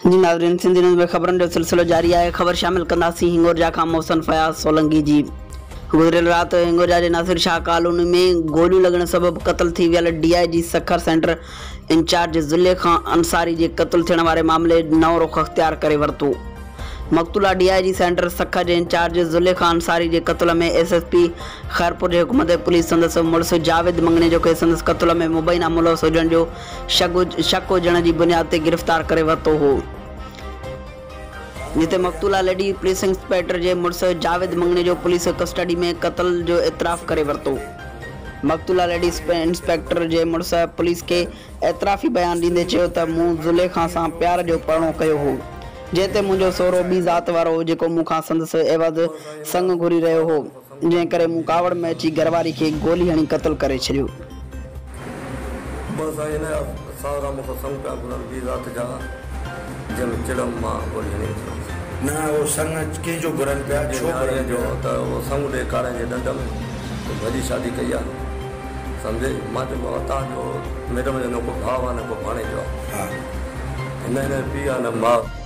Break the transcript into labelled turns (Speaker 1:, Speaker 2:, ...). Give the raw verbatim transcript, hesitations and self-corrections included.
Speaker 1: जी नाज़रीन, सिंधी न्यूज़ में ख़बरनि जो सिलसिलो जारी है। ख़बर शामिल कंदासीं हिंगोरजा खां मोहसिन फयाज़ सोलंकी जी। गुज़िरियल राति हिंगोरजा जे नासिर शाह कॉलोनी में गोलियूं लॻण सबबि क़त्ल थी वियल D I G Sukkur centre in charge Zulekha Ansari जे क़त्ल थियण वारे मामले नओं रुख़ अख़्तियार करे वरितो। मक़तूला D I G centre Sukkur जे इंचार्ज ज़ुलेखा अंसारी जे क़त्ल में एस एस पी ख़ैरपुर जे हुकूमत पुलिस संदसि मुड़ुसु जावेद मंगने जो खे संदसि क़त्ल में मुबैना मुलविस हुजण जो शक शक हुजण जी बुनियाद ते गिरफ़्तार करे वरितो हो, जिते मक़तूला लेडी पुलिस इंस्पेक्टर जे मुड़ुसु जावेद मंगने जो पुलिस कस्टडी में क़त्ल जो एतराफ़ करे वरितो। मक़तूला लेडी इंस्पेक्टर जे मुड़ुसु पुलिस के एतराफ़ी बयान ॾींदे चयो त मूं ज़ुलेखा सां प्यार जो परणो कयो हो, जंहिं मुंहिंजो सहुरो ॿी ज़ात वारो हो जेको मूंखां संदसि एवज़ संग घुरी रहियो हो, जंहिं करे मूं कावड़ में अची घरवारी खे गोली हणी क़त्ल करे छॾियो।
Speaker 2: ना वो संग के जो घुरन पिया छो करे जो
Speaker 3: त वो संग दे कारण जे डंड में वॾी शादी कई आहे, सम्झे। मां चयो तव्हांजो मैडम जो न को भाउ आहे न को भाणे जो आहे,
Speaker 2: हाँ
Speaker 3: हिन हिन पीउ आहे न माउ।